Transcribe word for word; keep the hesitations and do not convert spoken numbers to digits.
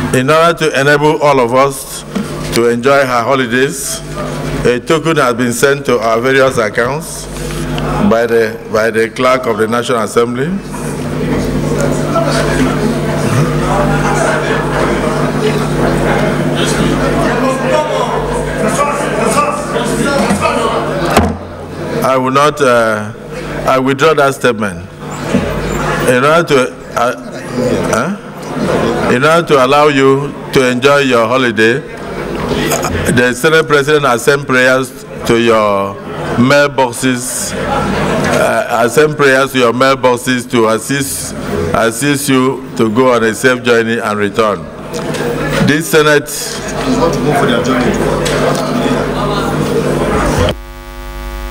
In order to enable all of us to enjoy our holidays, a token has been sent to our various accounts by the by the clerk of the National Assembly. I will not. Uh, I withdraw that statement. In order to, uh, uh, in order to allow you to enjoy your holiday, the Senate President has sent prayers to your mailboxes. Uh, has sent prayers to your mailboxes to assist assist you to go on a safe journey and return. This Senate.